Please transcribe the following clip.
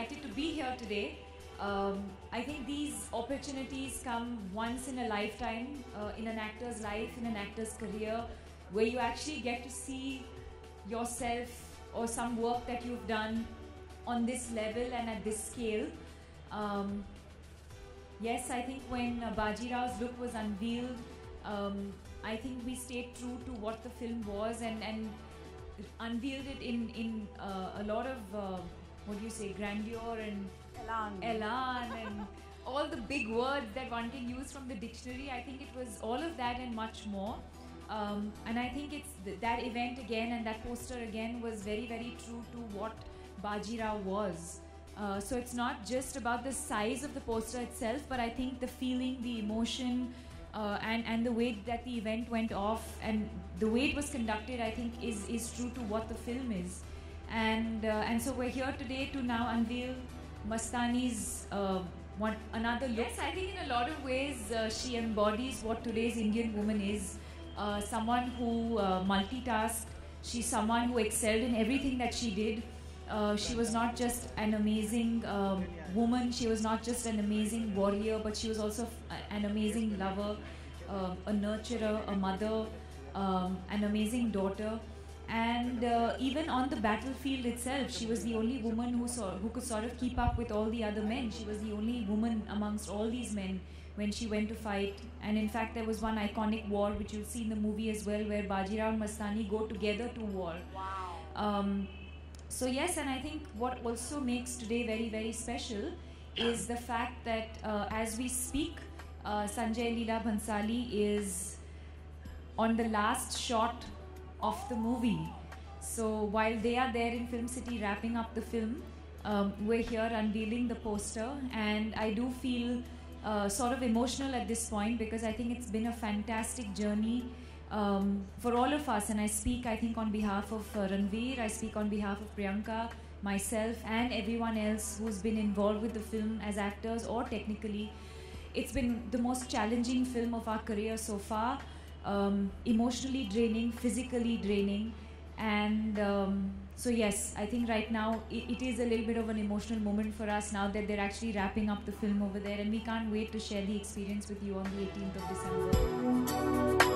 delighted to be here today. I think these opportunities come once in a lifetime, in an actor's life, in an actor's career, where you actually get to see yourself or some work that you've done on this level and at this scale. Yes, I think when Baji Rao's look was unveiled, I think we stayed true to what the film was and unveiled it in a lot of, what do you say, grandeur and elan and all the big words that one can use from the dictionary. I think it was all of that and much more. And I think it's that event again and that poster again was very, very true to what Baji Rao was. So it's not just about the size of the poster itself, but I think the feeling, the emotion, and the way that the event went off and the way it was conducted, I think is true to what the film is. And so we're here today to now unveil Mastani's another look. Yes, I think in a lot of ways she embodies what today's Indian woman is. Someone who multitasked. She's someone who excelled in everything that she did. She was not just an amazing woman, she was not just an amazing warrior, but she was also an amazing lover, a nurturer, a mother, an amazing daughter. And even on the battlefield itself, she was the only woman who could sort of keep up with all the other men. She was the only woman amongst all these men when she went to fight. And in fact, there was one iconic war, which you'll see in the movie as well, where Baji Rao and Mastani go together to war. Wow. So yes, and I think what also makes today very, very special is the fact that as we speak, Sanjay Leela Bhansali is on the last shot of the movie. So while they are there in Film City wrapping up the film, we're here unveiling the poster, and I do feel sort of emotional at this point because I think it's been a fantastic journey for all of us, and I speak, I think, on behalf of Ranveer, I speak on behalf of Priyanka, myself, and everyone else who's been involved with the film as actors or technically. It's been the most challenging film of our career so far, emotionally draining, physically draining, and so yes, I think right now it is a little bit of an emotional moment for us now that they're actually wrapping up the film over there, and we can't wait to share the experience with you on the 18th of December.